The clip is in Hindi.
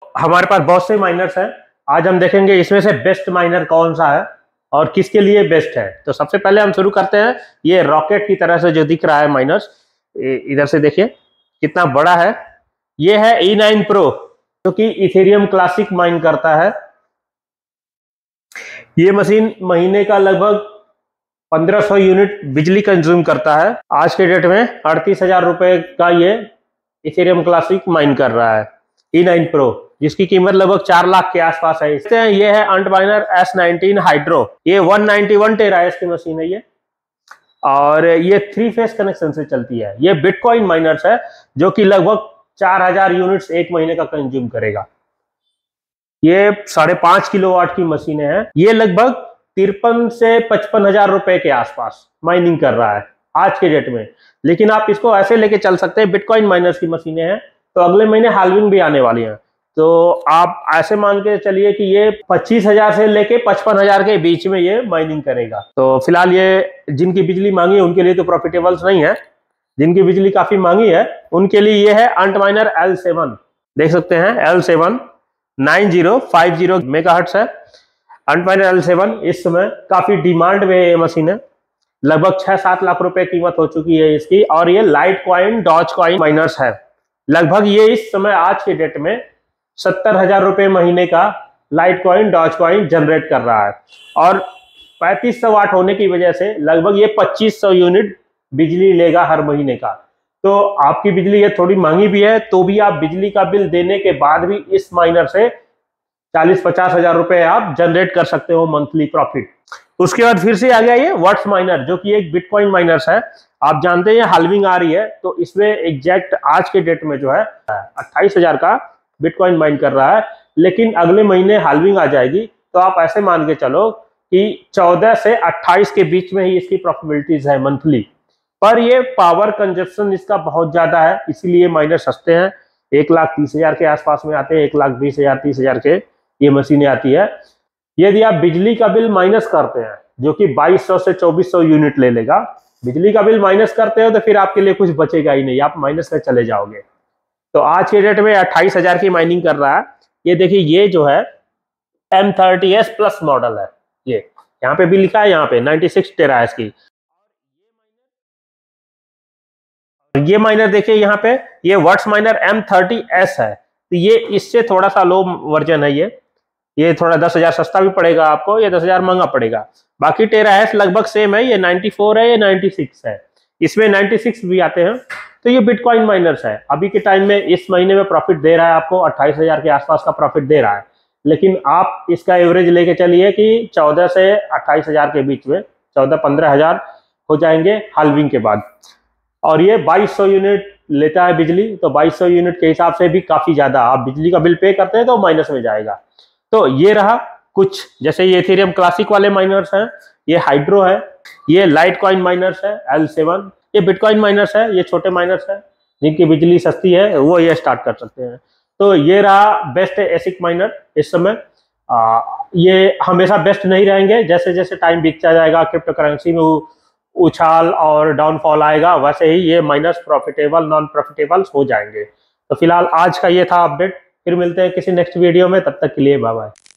हमारे पास बहुत से माइनर्स हैं। आज हम देखेंगे इसमें से बेस्ट माइनर कौन सा है और किसके लिए बेस्ट है। तो सबसे पहले हम शुरू करते हैं। ये रॉकेट की तरह से जो दिख रहा है माइनर्स, इधर से देखिए कितना बड़ा है। ये है E9 Pro जो कि इथेरियम क्लासिक माइन करता है। ये मशीन महीने का लगभग 1500 यूनिट बिजली कंज्यूम करता है। आज के डेट में 38,000 रुपए का ये इथेरियम क्लासिक माइन कर रहा है E9 Pro, जिसकी कीमत लगभग 4 लाख के आसपास है। ये है अंटमाइनर S19 हाइड्रो। ये 191 टेराहेड्स की मशीन है ये, और ये 3 फेस कनेक्शन से चलती है। ये बिटकॉइन माइनर्स है जो कि लगभग 4000 यूनिट्स एक महीने का कंज्यूम करेगा। ये 5.5 किलोवाट की मशीनें हैं। ये लगभग 53 से 55,000 रुपए के आसपास माइनिंग कर रहा है आज के डेट में। लेकिन आप इसको ऐसे लेके चल सकते हैं, बिटकॉइन माइनर्स की मशीनें हैं तो अगले महीने हाल्विंग भी आने वाली है। तो आप ऐसे मान के चलिए कि ये 25,000 से लेके 55,000 के बीच में ये माइनिंग करेगा। तो फिलहाल ये जिनकी बिजली मांगी है उनके लिए तो प्रॉफिटेबल्स नहीं है। जिनकी बिजली काफी मांगी है उनके लिए ये है अंटमाइनर L7। देख सकते हैं L7 9050 मेगाहर्ट्ज है। अंटमाइनर L7 इस समय काफी डिमांड में ये मशीन है। लगभग 6-7 लाख रुपए कीमत हो चुकी है इसकी। और ये lite coin Doge coin miners है। लगभग ये इस समय आज के डेट में 70,000 रुपए महीने का lite coin Doge coin generate कर रहा है। और 3500 वाट होने की वजह से लगभग ये 2500 यूनिट बिजली लेगा हर महीने का। तो आपकी बिजली ये थोड़ी महंगी भी है तो भी आप बिजली का बिल देने के बाद भी इस माइनर से 40-50 हजार रुपए आप जनरेट कर सकते हो मंथली प्रॉफिट। उसके बाद फिर से आ गया ये वर्ट्स माइनर जो कि एक बिटकॉइन माइनर्स है। आप जानते हैं हाल्विंग आ रही है तो इसमें एग्जैक्ट आज के डेट में जो है 28,000 का बिटकॉइन माइन कर रहा है। लेकिन अगले महीने हाल्विंग आ जाएगी तो आप ऐसे मान के चलो कि 14 से 28 के बीच में ही इसकी प्रॉफिटेबिलिटीज है मंथली। पर ये पावर कंजप्शन इसका बहुत ज्यादा है, इसीलिए माइनर सस्ते हैं। 1,30,000 के आसपास में आते हैं, 1,20,000 30,000 के ये मशीनें आती है। यदि आप बिजली का बिल माइनस करते हैं जो कि 2200 से 2400 यूनिट ले लेगा, बिजली का बिल माइनस करते हो तो फिर आपके लिए कुछ बचेगा ही नहीं, आप माइनस में चले जाओगे। तो आज के डेट में 28,000 की माइनिंग कर रहा है। ये देखिए ये जो है M30S प्लस मॉडल है। ये यहाँ पे भी लिखा है, यहाँ पे 96 टेराहेड्स की। ये माइनर देखिए यहाँ पे, ये वर्ट्स माइनर M30S है। तो ये इससे थोड़ा सा लो वर्जन है। ये थोड़ा 10,000 सस्ता भी पड़ेगा आपको, ये 10,000 महंगा पड़ेगा। बाकी टेराहेड्स लगभग सेम है। ये 94 है, ये 96 है। इसमें 96 भी आते हैं। तो ये बिटकॉइन माइनर्स है। अभी के टाइम में इस महीने में प्रॉफिट दे रहा है आपको 28,000 के आसपास का प्रॉफिट दे रहा है। लेकिन आप इसका एवरेज लेके चलिए कि 14 से 28,000 के बीच में 14-15 हजार हो जाएंगे हाल्विंग के बाद। और ये 2200 यूनिट लेता है बिजली, तो 2200 यूनिट के हिसाब से भी काफी ज्यादा आप बिजली का बिल पे करते हैं तो माइनस में जाएगा। तो ये रहा कुछ, जैसे ये इथेरियम क्लासिक वाले माइनर्स हैं, ये हाइड्रो है, ये लाइट कॉइन माइनर्स है L7, ये बिटकॉइन माइनर्स है, ये छोटे माइनर्स है जिनकी बिजली सस्ती है वो ये स्टार्ट कर सकते हैं। तो ये रहा बेस्ट एसिक माइनर इस समय। ये हमेशा बेस्ट नहीं रहेंगे, जैसे जैसे टाइम बीतता जाएगा क्रिप्टो करेंसी में उछाल और डाउनफॉल आएगा, वैसे ही ये माइनर्स प्रॉफिटेबल नॉन प्रॉफिटेबल हो जाएंगे। तो फिलहाल आज का ये था अपडेट। फिर मिलते हैं किसी नेक्स्ट वीडियो में, तब तक के लिए बाय बाय।